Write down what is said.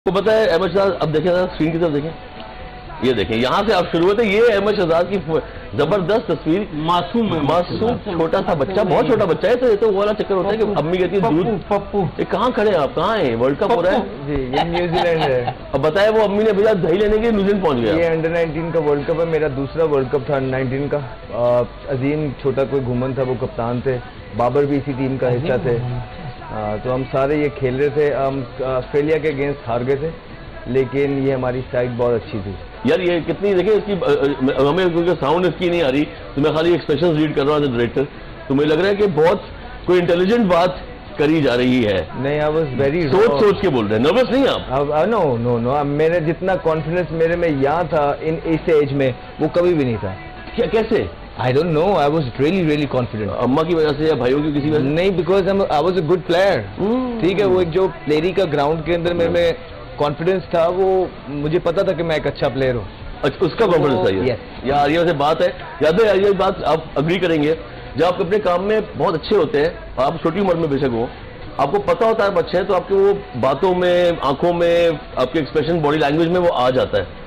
को पता है अहमद शहजाद, अब देखें ना स्क्रीन की तरफ देखें, ये देखें यहाँ से आप शुरू होते, ये अहमद शहजाद की जबरदस्त तस्वीर। मासूम छोटा सा बच्चा, बहुत छोटा बच्चा है। तो ये तो वो वाला चक्कर होता है कि अम्मी कहती है दूध। पप्पू ये कहाँ खड़े हैं आप, कहाँ हैं? वर्ल्ड कप हो रहा है जी, ये न्यूजीलैंड है। अब बताए वो अम्मी ने भेजा दही लेने के लिए, न्यूजीलैंड पहुंच गया। ये अंडर 19 का वर्ल्ड कप है, मेरा दूसरा वर्ल्ड कप था 19 का। अजीम छोटा कोई घुमन था, वो कप्तान थे। बाबर भी इसी टीम का हिस्सा थे। तो हम सारे ये खेल रहे थे। हम ऑस्ट्रेलिया के अगेंस्ट हार गए थे, लेकिन ये हमारी साइड बहुत अच्छी थी। यार ये कितनी देखिए इसकी, हमें क्योंकि साउंड इसकी नहीं आ रही तो मैं खाली एक्सप्रेशन रीड कर रहा हूँ डायरेक्टर, तो मुझे लग रहा है कि बहुत कोई इंटेलिजेंट बात करी जा रही है। नहीं, आई वाज वेरी सोच के बोल रहे हैं, नर्वस नहीं आप? नो, मेरे जितना कॉन्फिडेंस मेरे में यहाँ था इस एज में वो कभी भी नहीं था। क्या, कैसे? I don't know, I was really confident. अम्मा की वजह से या भाइयों की किसी वजह से? नहीं, because I was a good player. ठीक है, वो एक जो प्लेयरी का ग्राउंड के अंदर मेरे में कॉन्फिडेंस था, वो मुझे पता था कि मैं एक अच्छा प्लेयर हूँ। अच्छा, उसका कॉन्फिडेंस चाहिए। यार ये वैसे बात है, याद है ये बात आप अग्री करेंगे, जब आप अपने काम में बहुत अच्छे होते हैं, आप छोटी उम्र में बेशक हो, आपको पता होता है आप अच्छे हैं, तो आपके वो बातों में, आंखों में, आपके एक्सप्रेशन, बॉडी लैंग्वेज में वो आ जाता है।